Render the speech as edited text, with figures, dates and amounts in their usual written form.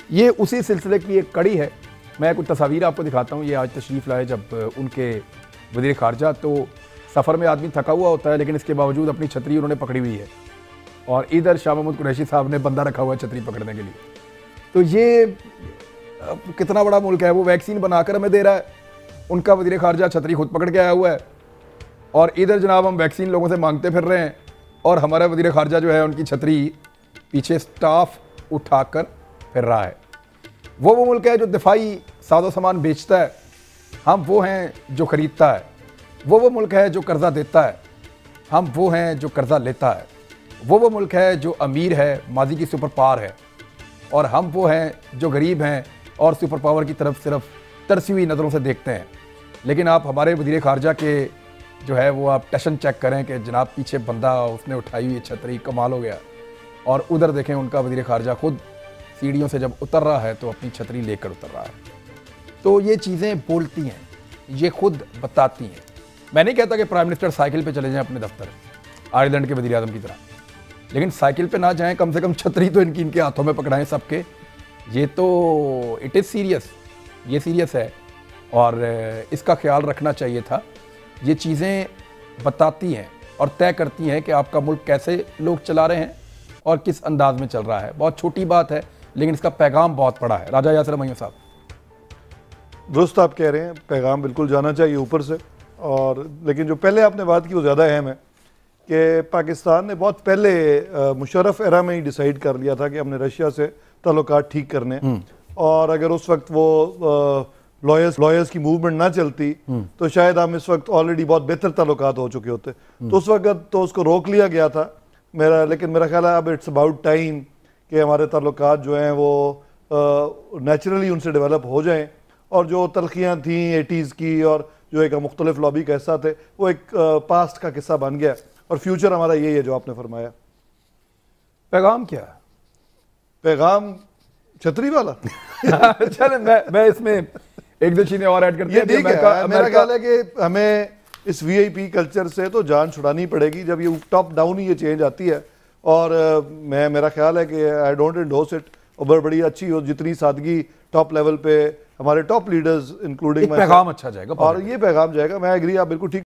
ये उसी सिलसिले की एक कड़ी है। मैं कुछ तस्वीर आपको दिखाता हूँ। ये आज तशरीफ़ लाए जब उनके वज़ीर ख़ारजा, तो सफ़र में आदमी थका हुआ होता है लेकिन इसके बावजूद अपनी छतरी उन्होंने पकड़ी हुई है और इधर शाह महमूद कुरैशी साहब ने बंदा रखा हुआ है छतरी पकड़ने के लिए। तो ये कितना बड़ा मुल्क है। वो वैक्सीन बनाकर हमें दे रहा है, उनका वज़ीर ख़ारजा छतरी खुद पकड़ के आया हुआ है और इधर जनाब हम वैक्सीन लोगों से मांगते फिर रहे हैं और हमारा वज़ीर ख़ारजा जो है उनकी छतरी पीछे स्टाफ उठाकर फिर रहा है। वो मुल्क है जो दिफाई साजो सामान बेचता है, हम वो हैं जो ख़रीदता है। वो मुल्क है जो कर्ज़ा देता है, हम वो हैं जो कर्ज़ा लेता है। वो मुल्क है जो अमीर है, माजी की सुपर पावर है, और हम वो हैं जो गरीब हैं और सुपर पावर की तरफ सिर्फ तरसी हुई नज़रों से देखते हैं। लेकिन आप हमारे वज़ीर ख़ारजा के जो है वो आप टेशन चेक करें कि जनाब पीछे बंदा उसने उठाई हुई छतरी, कमाल हो गया। और उधर देखें उनका वज़ीर ख़ारजा खुद सीढ़ियों से जब उतर रहा है तो अपनी छतरी लेकर उतर रहा है। तो ये चीज़ें बोलती हैं, ये खुद बताती हैं। मैं नहीं कहता कि प्राइम मिनिस्टर साइकिल पे चले जाएं अपने दफ्तर, आयरलैंड के वज़ीर आज़म की तरह, लेकिन साइकिल पे ना जाएं, कम से कम छतरी तो इनके हाथों में पकड़ाएं सबके। ये तो इट इज़ सीरियस, ये सीरियस है और इसका ख्याल रखना चाहिए था। ये चीज़ें बताती हैं और तय करती हैं कि आपका मुल्क कैसे लोग चला रहे हैं और किस अंदाज में चल रहा है। बहुत छोटी बात है लेकिन इसका पैगाम बहुत बड़ा है। राजा यासर मईम साहब, दुरुस्त आप कह रहे हैं, पैगाम बिल्कुल जाना चाहिए ऊपर से। और लेकिन जो पहले आपने बात की वो ज़्यादा अहम है कि पाकिस्तान ने बहुत पहले मुशर्रफ एरा में ही डिसाइड कर लिया था कि हमने रशिया से ताल्लुकात ठीक करने, और अगर उस वक्त वो लॉयर्स की मूवमेंट ना चलती तो शायद हम इस वक्त ऑलरेडी बहुत बेहतर ताल्लुकात हो चुके होते। तो उस वक्त तो उसको रोक लिया गया था लेकिन मेरा ख्याल है अब इट्स अबाउट टाइम कि हमारे ताल्लुकात जो हैं वो नेचुरली उनसे डेवलप हो जाएं, और जो तलखियाँ थी 80s की और जो एक मुख्तलिफ लॉबी का हिस्सा थे वो एक पास्ट का किस्सा बन गया, और फ्यूचर हमारा यही है जो आपने फरमाया। पैगाम क्या है? पैगाम छतरी वाला चले मैं इसमें एक दो चीजें और ऐड करते हैं। मेरा ख्याल है कि हमें इस वीआईपी कल्चर से तो जान छुड़ानी पड़ेगी जब ये टॉप डाउन ही ये चेंज आती है। और मेरा ख्याल है कि आई डोंट एंडोर्स इट, और बड़ी अच्छी हो जितनी सादगी टॉप लेवल पे हमारे टॉप लीडर्स इंक्लूडिंग पैगाम अच्छा जाएगा और ये पैगाम जाएगा। मैं एग्री, आप बिल्कुल ठीक